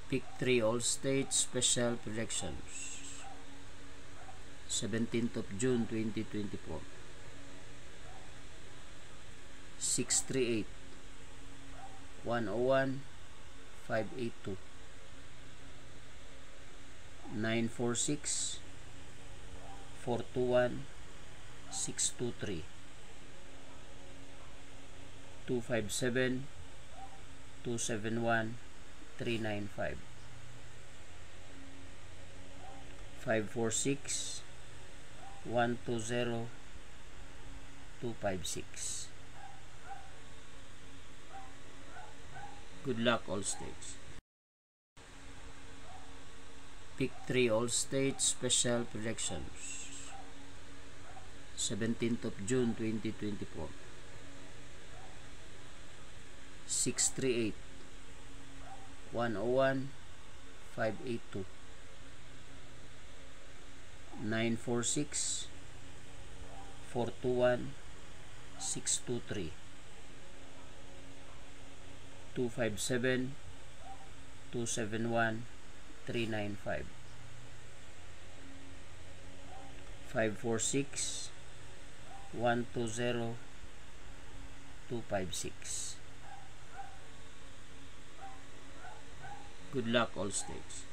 Pick 3 All-State Special Predictions 17th of June 2024. 638 101 582 946 421 623 257 271 395 546 120 256. Good luck, all states. Pick 3 All-State Special Predictions 17th of June 2024. 638 101 582 946 421 623 257 271 395 546 120 256. Good luck, all states.